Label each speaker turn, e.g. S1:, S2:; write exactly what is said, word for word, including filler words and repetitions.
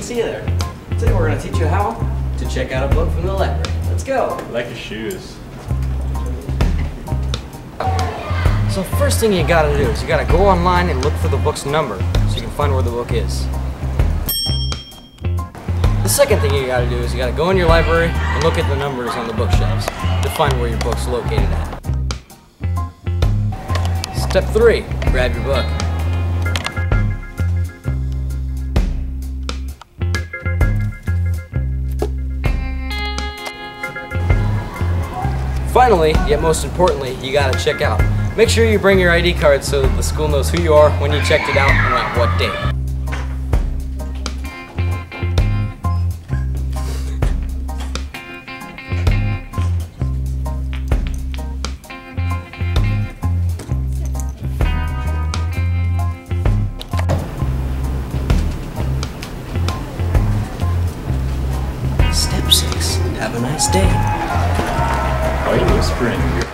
S1: see you there. Today we're going to teach you how to check out a book from the library. Let's go.
S2: I like your shoes.
S3: So first thing you gotta do is you gotta go online and look for the book's number so you can find where the book is. The second thing you gotta do is you gotta go in your library and look at the numbers on the bookshelves to find where your book's located at. Step three, grab your book. Finally, yet most importantly, you gotta check out. Make sure you bring your I D card so that the school knows who you are, when you checked it out, and at what date. Step six, have a nice day.
S2: Why are you whispering?